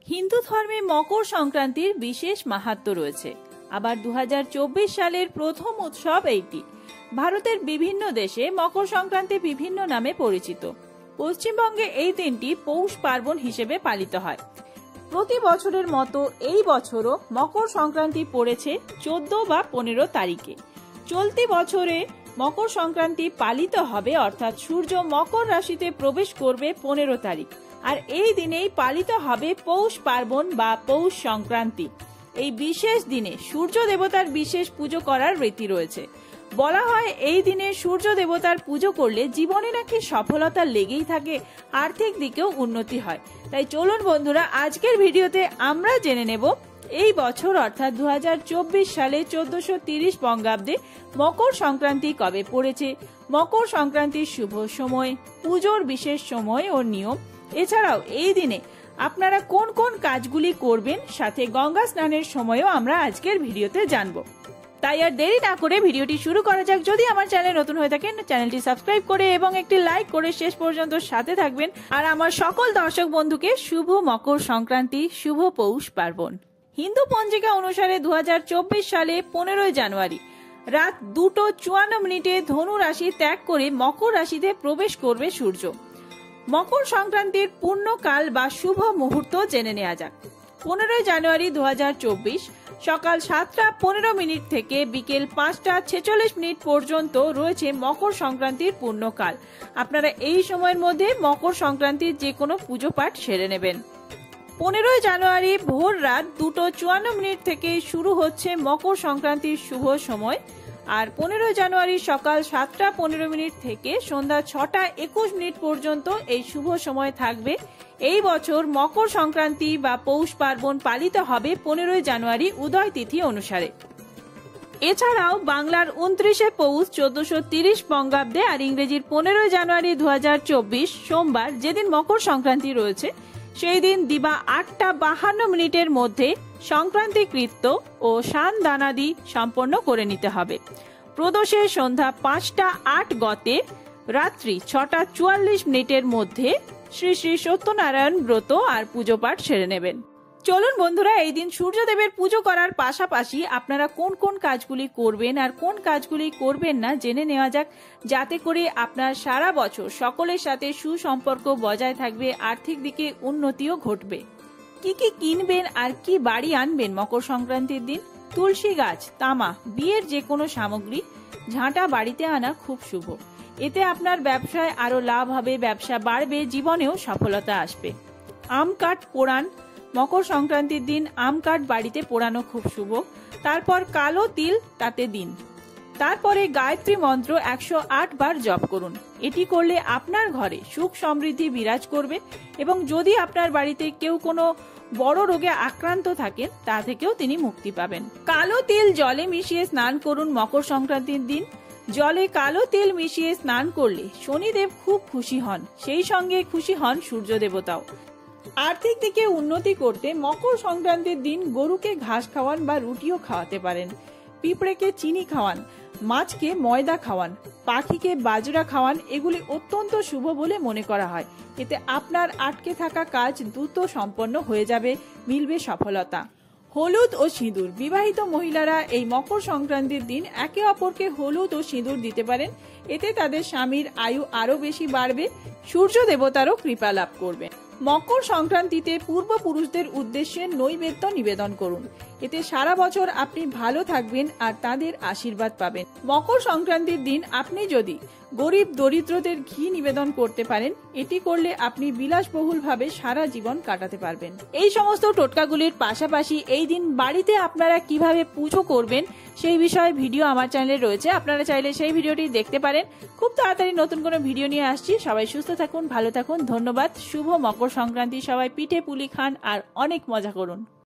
হিন্দু ধর্মে মকর সংক্রান্তির বিশেষ মাহাত্ম্য রয়েছে। আবার 2024 সালের প্রথম উৎসব এইটি। ভারতের বিভিন্ন দেশে মকর সংক্রান্তি বিভিন্ন নামে পরিচিত। পশ্চিমবঙ্গে এই দিনটি পৌষ পার্বণ হিসেবে পালিত হয়। প্রতি বছরের মতো এই বছরও মকর সংক্রান্তি পড়েছে 14 বা 15 তারিখে। চলতি বছরে মকর সংক্রান্তি পালিত হবে, অর্থাৎ সূর্য মকর রাশিতে প্রবেশ করবে 15 তারিখ। আর এই দিনেই পালিত হবে পৌষ পার্বণ বা পৌষ সংক্রান্তি। এই বিশেষ দিনে সূর্য দেবতার বিশেষ পুজো করার রীতি রয়েছে। বলা হয় এই দিনে সূর্য দেবতার পুজো করলে জীবনে নাকি সফলতা লেগেই থাকে, আর্থিক দিকেও উন্নতি হয়। তাই চলুন বন্ধুরা, আজকের ভিডিওতে আমরা জেনে নেব এই বছর অর্থাৎ 2024 সালে 1430 বঙ্গাব্দে মকর সংক্রান্তি কবে পড়েছে, মকর সংক্রান্তির শুভ সময়, পুজোর বিশেষ সময় ও নিয়ম। এছাড়াও এই দিনে আপনারা কোন কোন কাজগুলি করবেন, সাথে গঙ্গা স্নানের সময়ও আমরা আজকের ভিডিওতে জানবো। তাই আর দেরি না করে ভিডিওটি শুরু করা যাক। যদি আমার চ্যানেল নতুন হয়ে থাকেন, চ্যানেলটি সাবস্ক্রাইব করে এবং একটি লাইক করে শেষ পর্যন্ত সাথে থাকবেন। আর আমার সকল দর্শক বন্ধুকে শুভ মকর সংক্রান্তি, শুভ পৌষ পার্বণ। হিন্দু পঞ্জিকা অনুসারে 2024 সালে 15 জানুয়ারি রাত 2:54 ধনু রাশি ত্যাগ করে মকর রাশিতে প্রবেশ করবে সূর্য। মকর সংক্রান্তির পূর্ণকাল বা শুভ মুহূর্ত জেনে নেওয়া যাক। 15 জানুয়ারি 2024 সকাল 7:15 থেকে বিকেল 5:46 পর্যন্ত রয়েছে মকর সংক্রান্তির পূর্ণকাল। আপনারা এই সময়ের মধ্যে মকর সংক্রান্তির যে কোনো পুজো পাঠ সেরে নেবেন। 15 জানুয়ারি ভোর রাত 2:54 থেকে শুরু হচ্ছে মকর সংক্রান্তির শুভ সময়। আর 15 জানুয়ারি সকাল 7:15 থেকে সন্ধ্যা 6:21 পর্যন্ত এই শুভ সময় থাকবে। এই বছর মকর সংক্রান্তি বা পৌষ পার্বণ পালিত হবে 15 জানুয়ারি উদয় তিথি অনুসারে। এছাড়াও বাংলার 29 পৌষ 1430 বঙ্গাব্দে আর ইংরেজির 15 জানুয়ারি 2024 সোমবার, যেদিন মকর সংক্রান্তি রয়েছে, সেই দিন দিবা 8:52 মধ্যে সংক্রান্তি কৃত্য ও শান দানাদি সম্পন্ন করে নিতে হবে। প্রদোষে সন্ধ্যা 5:08 গতে রাত্রি 6:44 মধ্যে শ্রী শ্রী সত্যনারায়ণ ব্রত আর পুজো পাঠ সেরে নেবেন। চলুন বন্ধুরা, এই দিন সূর্যদেবের পুজো করার পাশাপাশি আপনারা কোন কোন কাজগুলি করবেন আর কোন কাজগুলি করবেন না জেনে নেওয়া যাক, যাতে করে আপনার সারা বছর সকলের সাথে সুসম্পর্ক বজায় থাকবে, আর্থিক দিকে উন্নতিও ঘটবে। কি কি কিনবেন আর কি বাড়ি আনবেন মকর সংক্রান্তির দিন? তুলসী গাছ, তামা, বিয়ের যে কোনো সামগ্রী, ঝাঁটা বাড়িতে আনা খুব শুভ। এতে আপনার ব্যবসায় আরো লাভ হবে, ব্যবসা বাড়বে, জীবনেও সফলতা আসবে। আম কাঠ পোড়ান, মকর সংক্রান্তির দিন আম কাঠ বাড়িতে পোড়ানো খুব শুভ। তারপর কালো তিল তাতে দিন। তারপরে গায়ত্রী মন্ত্র 108 বার জপ করুন। এটি করলে আপনার ঘরে সুখ সমৃদ্ধি বিরাজ করবে এবং যদি আপনার বাড়িতে কেউ কোনো বড় রোগে আক্রান্ত থাকেন, তা থেকেও তিনি মুক্তি পাবেন। কালো তিল জলে মিশিয়ে স্নান করুন মকর সংক্রান্তির দিন। জলে কালো তিল মিশিয়ে স্নান করলে শনিদেব খুব খুশি হন, সেই সঙ্গে খুশি হন সূর্য দেবতাও। আর্থিক দিকে উন্নতি করতে মকর সংক্রান্তির দিন গরুকে ঘাস খাওয়ান বা রুটিও খাওয়াতে পারেন, পিঁপড়েকে চিনি খাওয়ান, মাছকে ময়দা খাওয়ান, পাখিকে বাজরা খাওয়ান। এগুলি অত্যন্ত শুভ বলে মনে করা হয়। এতে আপনার আটকে থাকা কাজ দ্রুত সম্পন্ন হয়ে যাবে, মিলবে সফলতা। হলুদ ও সিঁদুর, বিবাহিত মহিলারা এই মকর সংক্রান্তির দিন একে অপরকে হলুদ ও সিঁদুর দিতে পারেন। এতে তাদের স্বামীর আয়ু আরো বেশি বাড়বে, সূর্য দেবতারও কৃপা লাভ করবে। মকর সংক্রান্তিতে পূর্বপুরুষদের উদ্দেশ্যে নৈবেদ্য নিবেদন করুন। এতে সারা বছর আপনি ভালো থাকবেন আর তাদের আশীর্বাদ পাবেন। মকর সংক্রান্তির দিন আপনি যদি গরিব দরিদ্রদের ঘি নিবেদন করতে পারেন, এটি করলে আপনি বিলাসবহুলভাবে সারা জীবন কাটাতে পারবেন। এই সমস্ত টোটকাগুলির পাশাপাশি এই দিন বাড়িতে আপনারা কিভাবে পুজো করবেন সেই বিষয়ে ভিডিও আমার চ্যানেলে রয়েছে, আপনারা চাইলে সেই ভিডিওটি দেখতে পারেন। খুব তাড়াতাড়ি নতুন কোনো ভিডিও নিয়ে আসছি। সবাই সুস্থ থাকুন, ভালো থাকুন, ধন্যবাদ। শুভ মকর সংক্রান্তি। সবাই পিঠে পুলি খান আর অনেক মজা করুন।